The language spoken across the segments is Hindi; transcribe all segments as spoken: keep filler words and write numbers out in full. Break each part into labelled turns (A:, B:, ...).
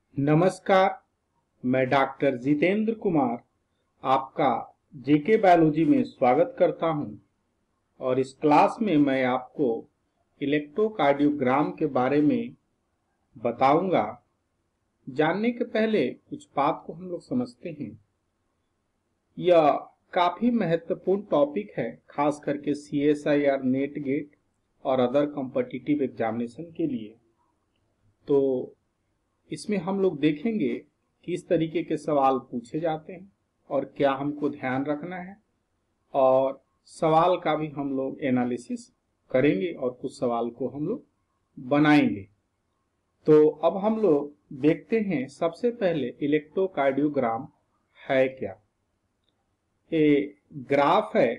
A: नमस्कार, मैं डॉक्टर जितेंद्र कुमार आपका जेके बायोलॉजी में स्वागत करता हूं और इस क्लास में मैं आपको इलेक्ट्रोकार्डियोग्राम के बारे में बताऊंगा। जानने के पहले कुछ बात को हम लोग समझते हैं। यह काफी महत्वपूर्ण टॉपिक है, खास करके C S I R, NET GATE और अदर कॉम्पिटिटिव एग्जामिनेशन के लिए। तो इसमें हम लोग देखेंगे किस तरीके के सवाल पूछे जाते हैं और क्या हमको ध्यान रखना है, और सवाल का भी हम लोग एनालिसिस करेंगे और कुछ सवाल को हम लोग बनाएंगे। तो अब हम लोग देखते हैं, सबसे पहले इलेक्ट्रोकार्डियोग्राम है क्या। ये ग्राफ है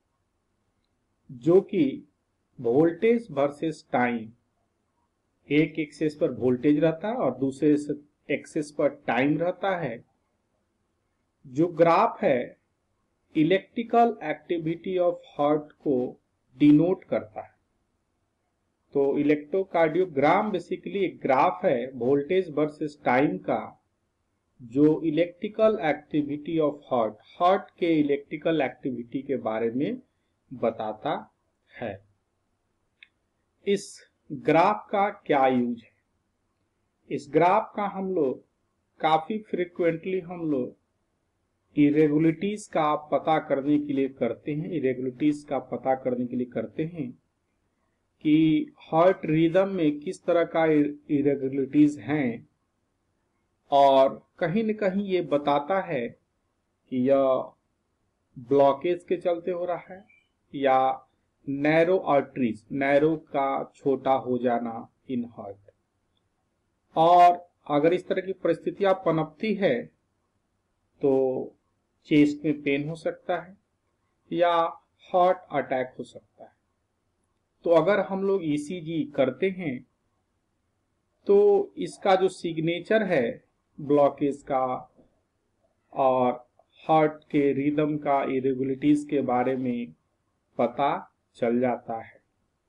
A: जो कि वोल्टेज वर्सेस टाइम, एक एक्सेस पर वोल्टेज रहता है और दूसरे एक्सेस पर टाइम रहता है। जो ग्राफ है इलेक्ट्रिकल एक्टिविटी ऑफ हार्ट को डिनोट करता है। तो इलेक्ट्रोकार्डियोग्राम बेसिकली एक ग्राफ है वोल्टेज वर्सेस टाइम का, जो electrical activity of heart heart के इलेक्ट्रिकल एक्टिविटी के बारे में बताता है। इस ग्राफ का क्या यूज है? इस ग्राफ का हम लोग काफी फ्रिक्वेंटली हम लोग इरेगुलरिटीज का पता करने के लिए करते हैं इरेगुलरिटीज का पता करने के लिए करते हैं कि हार्ट रिदम में किस तरह का इरेगुलरिटीज हैं, और कहीं न कहीं ये बताता है कि यह ब्लॉकेज के चलते हो रहा है या नैरो आर्टरीज, नैरो का छोटा हो जाना इन हार्ट। और अगर इस तरह की परिस्थितियां पनपती है तो चेस्ट में पेन हो सकता है या हार्ट अटैक हो सकता है। तो अगर हम लोग ई सी जी करते हैं तो इसका जो सिग्नेचर है ब्लॉकेज का और हार्ट के रिदम का इरेगुलरिटीज के बारे में पता चल जाता है।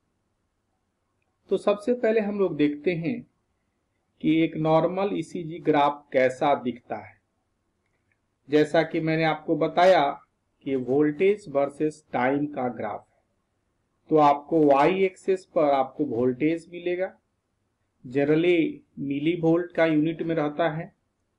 A: तो सबसे पहले हम लोग देखते हैं कि एक नॉर्मल ई सी जी ग्राफ कैसा दिखता है। जैसा कि मैंने आपको बताया कि वोल्टेज वर्सेस टाइम का ग्राफ है, तो आपको वाई एक्सिस पर आपको वोल्टेज मिलेगा, जनरली मिली वोल्ट का यूनिट में रहता है,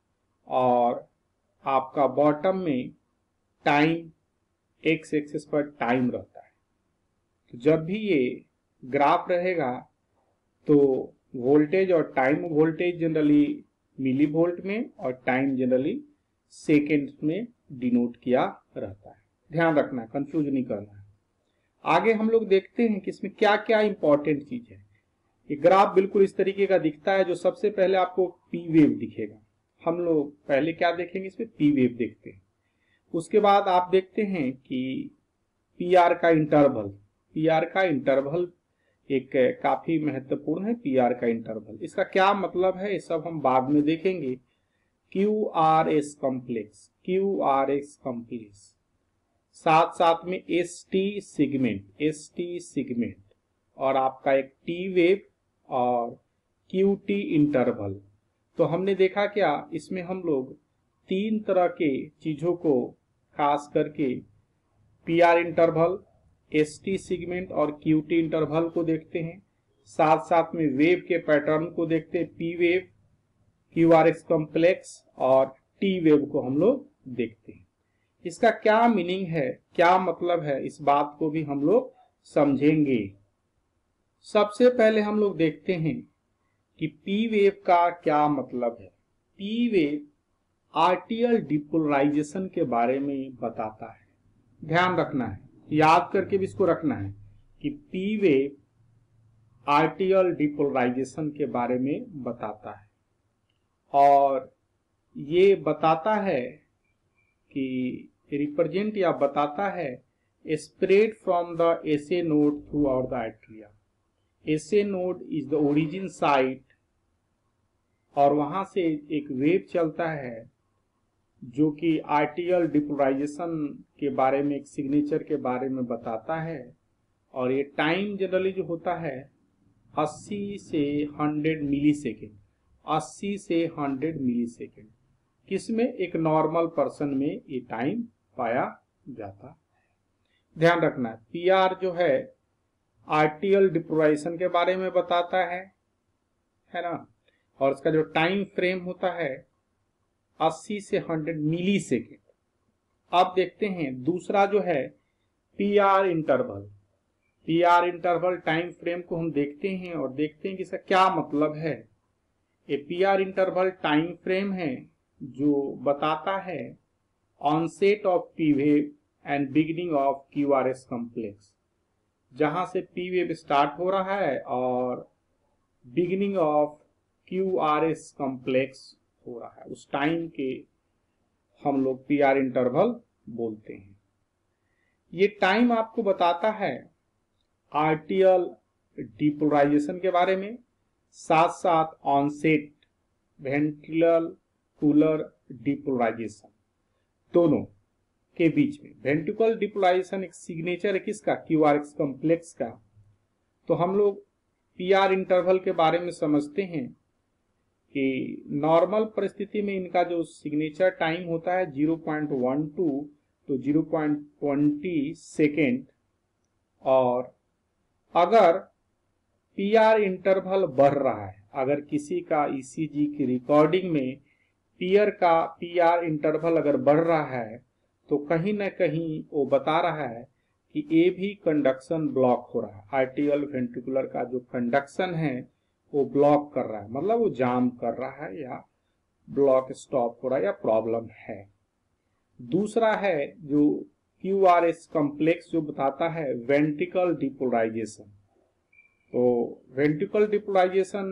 A: और आपका बॉटम में टाइम, एक्स एक्सिस पर टाइम रहता है। तो जब भी ये ग्राफ रहेगा तो वोल्टेज और time voltage generally millivolt में और टाइम जनरली सेकेंड में डिनोट किया रहता है। ध्यान रखना, कंफ्यूज नहीं करना है। आगे हम लोग देखते हैं कि इसमें क्या क्या इंपॉर्टेंट चीज है। ये ग्राफ बिल्कुल इस तरीके का दिखता है, जो सबसे पहले आपको पी वेव दिखेगा। हम लोग पहले क्या देखेंगे, इसमें पी वेव देखते हैं। उसके बाद आप देखते हैं कि पी आर का इंटरवल, पी आर का इंटरवल एक काफी महत्वपूर्ण है। पी आर का इंटरवल, इसका क्या मतलब है ये सब हम बाद में देखेंगे। Q R S complex, Q R S complex, साथ साथ में S T segment, S T segment, और आपका एक टी वेव और क्यू टी इंटरवल। तो हमने देखा क्या, इसमें हम लोग तीन तरह के चीजों को, खास करके P R interval, S T segment और क्यू टी इंटरवल को देखते हैं। साथ साथ में वेव के पैटर्न को देखते हैं, P wave, Q R S complex और टी वेव को हम लोग देखते हैं। इसका क्या मीनिंग है, क्या मतलब है, इस बात को भी हम लोग समझेंगे। सबसे पहले हम लोग देखते हैं कि पी वेव का क्या मतलब है। पी वेव आर्टियल डिपोलराइजेशन के बारे में बताता है। ध्यान रखना है, याद करके भी इसको रखना है कि पी वेव आर्टियल डिपोलराइजेशन के बारे में बताता है, और ये बताता है कि रिप्रेजेंट या बताता है spread from the S A node throughout the atria. S A node is the origin site, और वहां से एक वेव चलता है जो कि आर्टियल डिपोलराइजेशन के बारे में, एक सिग्नेचर के बारे में बताता है। और ये टाइम जनरली जो होता है अस्सी से सौ मिली सेकेंड, अस्सी से हंड्रेड मिली सेकेंड। किसमें? एक नॉर्मल पर्सन में ये टाइम पाया जाता है। ध्यान रखना, पी आर जो है आर्टियल डिपोलाइजेशन के बारे में बताता है है ना, और इसका जो टाइम फ्रेम होता है अस्सी से हंड्रेड मिली सेकेंड। अब देखते हैं दूसरा जो है P R interval. P R interval time frame को हम देखते हैं और देखते हैं कि इसका क्या मतलब है। ये P R interval time frame है जो बताता है onset of P wave and beginning of Q R S complex, जहां से पी वेव स्टार्ट हो रहा है और beginning of Q R S complex हो रहा है, उस टाइम के हम लोग पी आर इंटरवल बोलते हैं। ये टाइम आपको बताता है आर्टियल डिपोलाइजेशन के बारे में, साथ साथ ऑनसेट वेंट्रिकुलर डिपोलाइजेशन दोनों के बीच में। वेंट्रिकुलर डिपोलाइजेशन एक सिग्नेचर है किसका? क्यू आर एस कॉम्प्लेक्स का। तो हम लोग पी आर इंटरवल के बारे में समझते हैं कि नॉर्मल परिस्थिति में इनका जो सिग्नेचर टाइम होता है ज़ीरो पॉइंट वन टू तो zero point two zero second, और अगर पी आर इंटरवल बढ़ रहा है, अगर किसी का ई सी जी की रिकॉर्डिंग में पीयर का पी आर इंटरवल अगर बढ़ रहा है तो कहीं ना कहीं वो बता रहा है कि ये भी कंडक्शन ब्लॉक हो रहा है। आर्टियल वेंट्रिकुलर का जो कंडक्शन है वो ब्लॉक कर रहा है, मतलब वो जाम कर रहा है या ब्लॉक स्टॉप हो रहा है या प्रॉब्लम है। दूसरा है जो क्यू आर एस कॉम्प्लेक्स जो बताता है वेंट्रिकल डिपोलाइजेशन। तो वेंट्रिकल डिपोलाइजेशन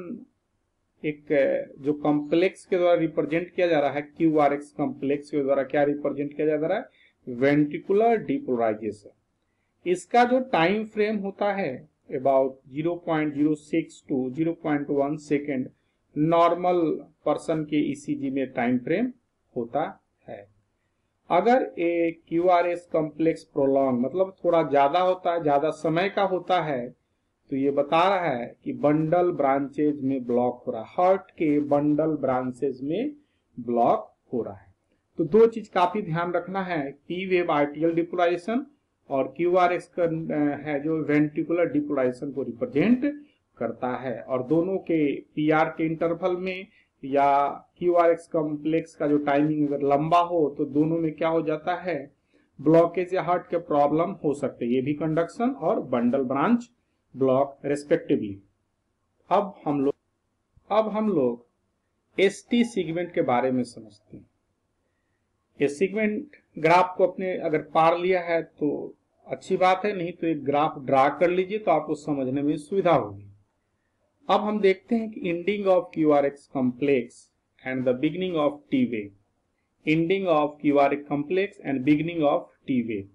A: एक जो कॉम्प्लेक्स के द्वारा रिप्रेजेंट किया जा रहा है, क्यू आर एस कॉम्प्लेक्स के द्वारा क्या रिप्रेजेंट किया जा रहा है? Ventricular depolarization. इसका जो टाइम फ्रेम होता है about zero point zero six to zero point one second normal person के ई सी जी में टाइम फ्रेम होता है। अगर a Q R S complex prolong मतलब थोड़ा ज्यादा होता है, ज्यादा समय का होता है, तो ये बता रहा है कि बंडल ब्रांचेज में ब्लॉक हो रहा है, हार्ट के बंडल ब्रांचेज में ब्लॉक हो रहा है। तो दो चीज काफी ध्यान रखना है, पी वेव आर्टियल डिपोलाइजेशन और क्यू आर एस है जो वेंट्रिकुलर डिपोलाइजेशन को रिप्रेजेंट करता है, और दोनों के पी आर के इंटरवल में या क्यू आर एस कॉम्प्लेक्स का जो टाइमिंग अगर लंबा हो तो दोनों में क्या हो जाता है? ब्लॉकेज या हार्ट के प्रॉब्लम हो सकते हैं, ये भी कंडक्शन और बंडल ब्रांच ब्लॉक रेस्पेक्टिवली। अब हम लोग अब हम लोग एस टी सेगमेंट के बारे में समझते हैं। ये सेगमेंट ग्राफ को अपने अगर पार लिया है तो अच्छी बात है, नहीं तो एक ग्राफ ड्रा कर लीजिए तो आपको समझने में सुविधा होगी। अब हम देखते हैं कि ending of Q R S complex and the beginning of T wave, ending of Q R S complex and beginning of T wave,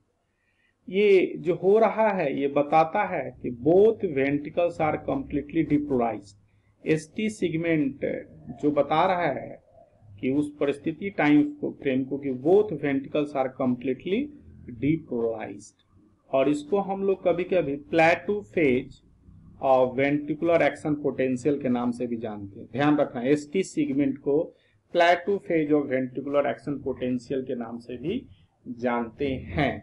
A: ये जो हो रहा है ये बताता है कि both ventricles are completely depolarized. S T segment जो बता रहा है कि उस परिस्थिति टाइम फ्रेम को कि both ventricles are completely depolarized, और इसको हम लोग कभी कभी प्लेटू फेज और वेंट्रिकुलर एक्शन पोटेंशियल के नाम से भी जानते हैं। ध्यान रखना, एस टी सेगमेंट को प्लेटू फेज और वेंट्रिकुलर एक्शन पोटेंशियल के नाम से भी जानते हैं।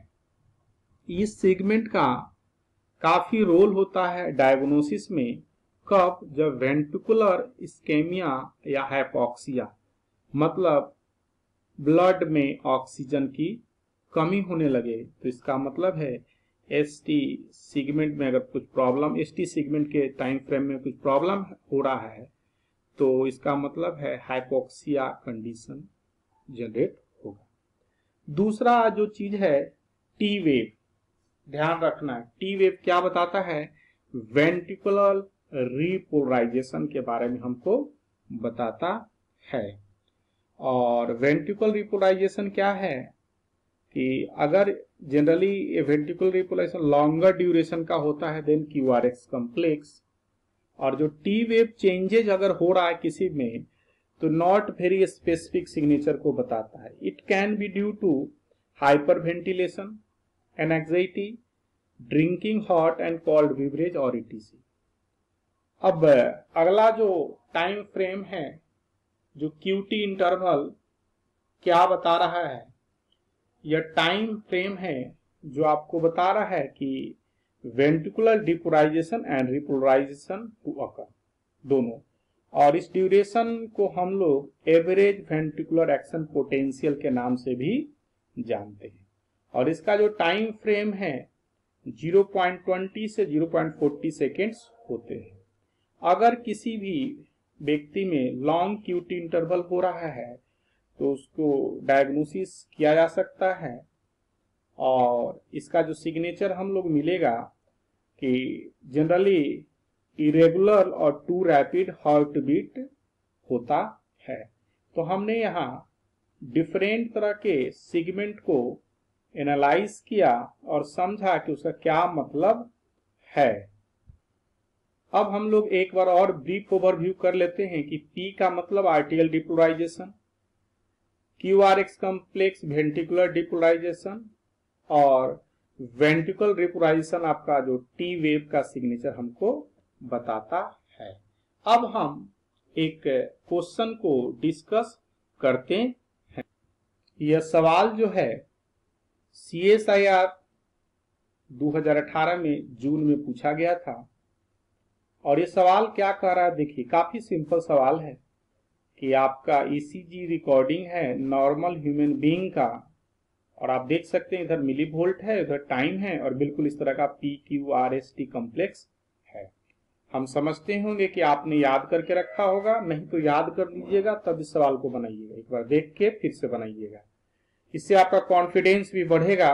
A: इस सेगमेंट का काफी रोल होता है डायग्नोसिस में, कब? जब वेंट्रिकुलर इस्केमिया या हाइपोक्सिया मतलब ब्लड में ऑक्सीजन की कमी होने लगे, तो इसका मतलब है एस टी सेगमेंट में अगर कुछ प्रॉब्लम, एस टी सेगमेंट के टाइम फ्रेम में कुछ प्रॉब्लम हो रहा है तो इसका मतलब है हाइपोक्सिया कंडीशन जनरेट होगा। दूसरा जो चीज है टी वेव, ध्यान रखना टी वेव क्या बताता है? वेंट्रिकुलर रिपोलराइजेशन के बारे में हमको बताता है। और वेंट्रिकुलर रिपोलराइजेशन क्या है कि अगर generally ventricular repolarization longer duration का होता है then Q R S complex, और जो टी वेव चेंजेज अगर हो रहा है किसी में तो नॉट वेरी स्पेसिफिक सिग्नेचर को बताता है। It can be due to hyperventilation, anxiety, drinking hot and cold beverage और ई टी सी। अब अगला जो टाइम फ्रेम है जो क्यूटी इंटरवल क्या बता रहा है, यह टाइम फ्रेम है जो आपको बता रहा है कि ventricular depolarization and repolarization to occur दोनों, और इस ड्यूरेशन को हम लोग एवरेज वेंट्रिकुलर एक्शन पोटेंशियल के नाम से भी जानते हैं। और इसका जो टाइम फ्रेम है ज़ीरो पॉइंट टू ज़ीरो से zero point four zero seconds होते हैं। अगर किसी भी व्यक्ति में लॉन्ग क्यूटी इंटरवल हो रहा है तो उसको डायग्नोसिस किया जा सकता है, और इसका जो सिग्नेचर हम लोग मिलेगा कि जनरली इरेगुलर और टू रैपिड हार्ट बीट होता है। तो हमने यहाँ डिफरेंट तरह के सिगमेंट को एनालाइज किया और समझा कि उसका क्या मतलब है। अब हम लोग एक बार और ब्रीफ ओवरव्यू कर लेते हैं कि P का मतलब atrial depolarization, Q R S complex ventricular depolarization, और वेंट्रिकुलर डिपोलराइजेशन आपका जो टी वेव का सिग्नेचर हमको बताता है। अब हम एक क्वेश्चन को डिस्कस करते हैं। यह सवाल जो है सी एस आई आर दो हज़ार अठारह में जून में पूछा गया था, और ये सवाल क्या कह रहा है, देखिए काफी सिंपल सवाल है कि आपका ई सी जी रिकॉर्डिंग है नॉर्मल ह्यूमन बीइंग का, और आप देख सकते हैं इधर मिली वोल्ट है, इधर टाइम है, और बिल्कुल इस तरह का P Q R S T complex है। हम समझते होंगे कि आपने याद करके रखा होगा, नहीं तो याद कर लीजिएगा तब इस सवाल को बनाइएगा, एक बार देख के फिर से बनाइएगा, इससे आपका कॉन्फिडेंस भी बढ़ेगा।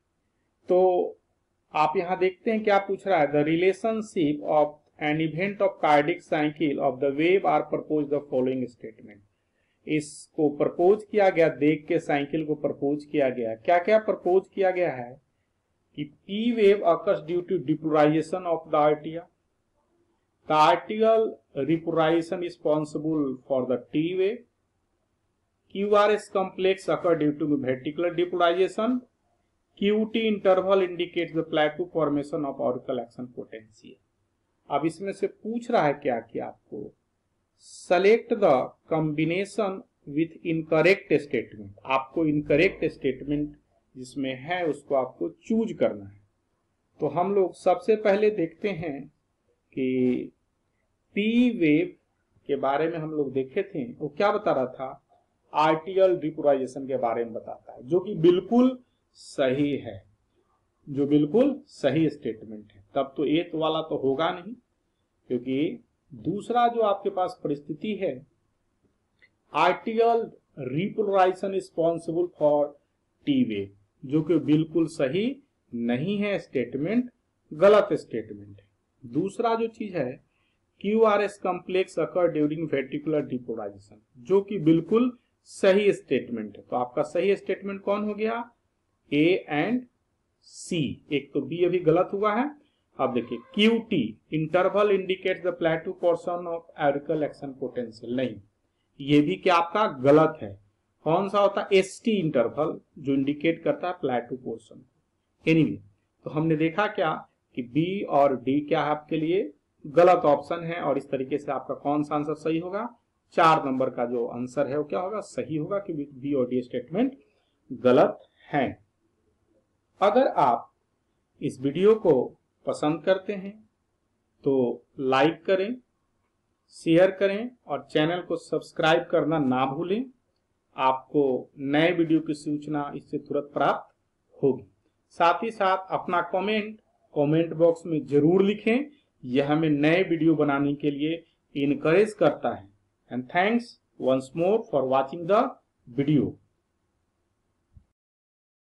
A: तो आप यहाँ देखते हैं क्या पूछ रहा है, the relationship of an event of cardiac cycle of the wave are propose the following statement. इसको प्रपोज किया गया, देख के साइकिल को प्रपोज किया गया। क्या क्या प्रपोज किया गया है कि P wave occurs due to depolarization of the आर्टिया, the atrial repolarization is responsible for the T wave, Q R S complex occur due to ventricular depolarization, Q T interval indicates the plateau formation of auricle action potential. अब इसमें से पूछ रहा है क्या कि आपको select the combination with incorrect statement, आपको इनकरेक्ट स्टेटमेंट जिसमें है उसको आपको चूज करना है। तो हम लोग सबसे पहले देखते हैं कि पी वेव के बारे में हम लोग देखे थे, वो क्या बता रहा था, आर्टियल डिपोलराइजेशन के बारे में बताता है, जो कि बिल्कुल सही है, जो बिल्कुल सही स्टेटमेंट है। तब तो एक वाला तो होगा नहीं, क्योंकि दूसरा जो आपके पास परिस्थिति है, atrial repolarization responsible for T wave, जो कि बिल्कुल सही नहीं है, स्टेटमेंट गलत स्टेटमेंट है। दूसरा जो चीज है, Q R S complex occur during ventricular depolarization, जो कि बिल्कुल सही स्टेटमेंट है। तो आपका सही स्टेटमेंट कौन हो गया, ए एंड सी। एक तो बी अभी गलत हुआ है। अब देखिए Q T interval indicates the plateau portion of auricle action potential, नहीं, ये भी क्या आपका गलत है। कौन सा होता है, एस टी इंटरवल, जो इंडिकेट करता है प्लेटो पोर्शन। एनीवे, तो हमने देखा क्या कि बी और डी क्या है आपके लिए गलत ऑप्शन है, और इस तरीके से आपका कौन सा आंसर सही होगा, चार नंबर का जो आंसर है वो क्या होगा, सही होगा, कि बी और डी स्टेटमेंट गलत है। अगर आप इस वीडियो को पसंद करते हैं तो लाइक करें, शेयर करें, और चैनल को सब्सक्राइब करना ना भूलें। आपको नए वीडियो की सूचना इससे तुरंत प्राप्त होगी। साथ ही साथ अपना कमेंट कमेंट बॉक्स में जरूर लिखें, यह हमें नए वीडियो बनाने के लिए इनकरेज करता है। And thanks once more for watching the video.